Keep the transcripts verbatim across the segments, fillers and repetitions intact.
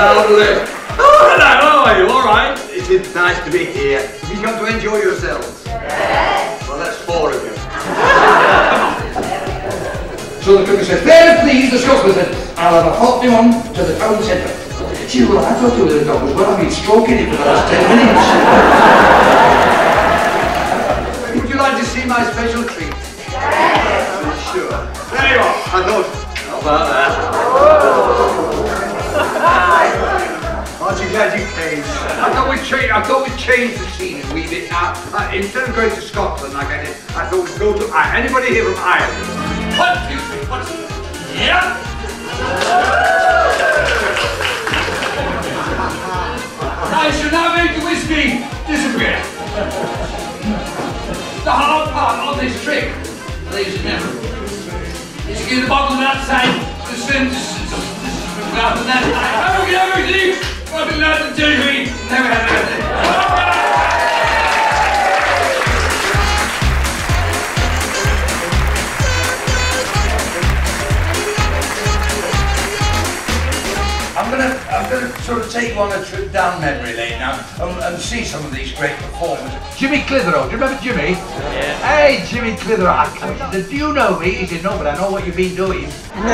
Lovely. Oh, hello, how are you? All right? It is nice to be here. Have you come to enjoy yourselves? Yes. Well, that's four of you. So the cook says, "Very please discuss with it. I'll have a faulty one to the town centre." Gee, well, I thought you were the dog as well. I've been stroking it for the last ten minutes. Would you like to see my special treat? Yes. Sure. There you are. I thought, how about that? Aren't you glad you came? I thought we'd change. I thought we'd change the scene a wee bit. Now, uh, instead of going to Scotland like I did, I thought we'd go to uh, anybody here from Ireland. One, two, three, one, two. Yeah. I shall now make the whiskey disappear. The hard part of this trick, ladies and gentlemen, is to give the bottle outside the same distance. Rather than that, I don't get everything. Fucking nothing to me. Never have anything. I'm gonna, I'm gonna sort of take you on a trip down memory lane now and, and see some of these great performers. Jimmy Clitheroe, do you remember Jimmy? Yeah. Hey, Jimmy Clitheroe, I, I, do you know me? He said, no, but I know what you've been doing.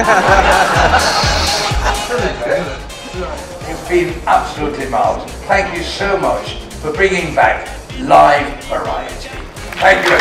You've been absolutely marvellous. Thank you so much for bringing back live variety. Thank you.